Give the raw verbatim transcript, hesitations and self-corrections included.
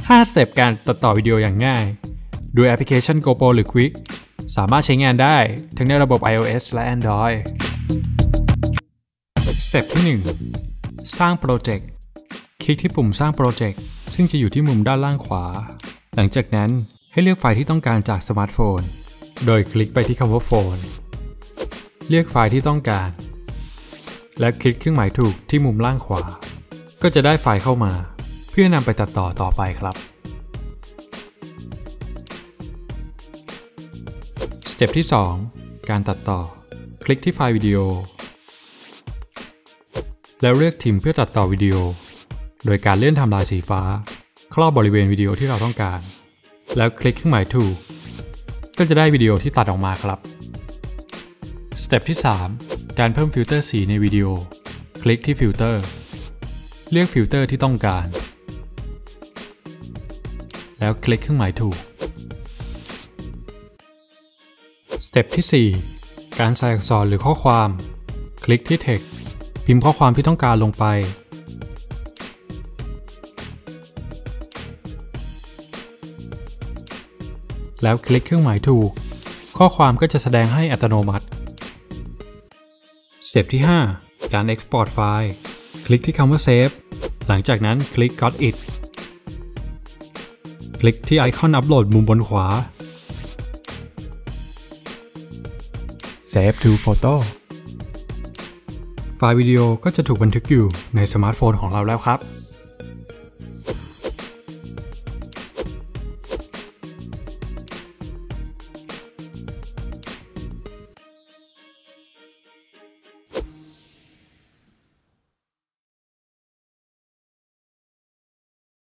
ห้า สเต็ปการตัดต่อวิดีโออย่างง่ายโดยแอปพลิเคชัน GoPro หรือ Quik สามารถใช้งานได้ทั้งในระบบ iOS และ Android สเต็ปที่หนึ่งสร้างโปรเจกต์คลิกที่ปุ่มสร้างโปรเจกต์ซึ่งจะอยู่ที่มุมด้านล่างขวาหลังจากนั้นให้เลือกไฟล์ที่ต้องการจากสมาร์ทโฟนโดยคลิกไปที่คำว่าโฟนเลือกไฟล์ที่ต้องการและคลิกเครื่องหมายถูกที่มุมล่างขวาก็จะได้ไฟล์เข้ามาเพื่อนำไปตัดต่อต่อไปครับสเต็ปที่สองการตัดต่อคลิกที่ไฟล์วิดีโอแล้วเลือกทิมเพื่อตัดต่อวิดีโอโดยการเลื่อนไทม์ไลน์สีฟ้าครอบบริเวณวิดีโอที่เราต้องการแล้วคลิกเครื่องหมายถูกก็จะได้วิดีโอที่ตัดออกมาครับสเต็ปที่สามการเพิ่มฟิลเตอร์สีในวิดีโอคลิกที่ฟิลเตอร์เลือกฟิลเตอร์ที่ต้องการแล้วคลิกเครื่องหมายถูกสเต็ปที่สี่การใส่อักษรหรือข้อความคลิกที่ Text พิมพ์ข้อความที่ต้องการลงไปแล้วคลิกเครื่องหมายถูกข้อความก็จะแสดงให้อัตโนมัติสเต็ปที่ห้าการ Export ไฟล์คลิกที่คำว่า Save หลังจากนั้นคลิก Got It คลิกที่ไอคอนอัปโหลดมุมบนขวา Save to Photo ไฟล์วิดีโอก็จะถูกบันทึกอยู่ในสมาร์ทโฟนของเราแล้วครับ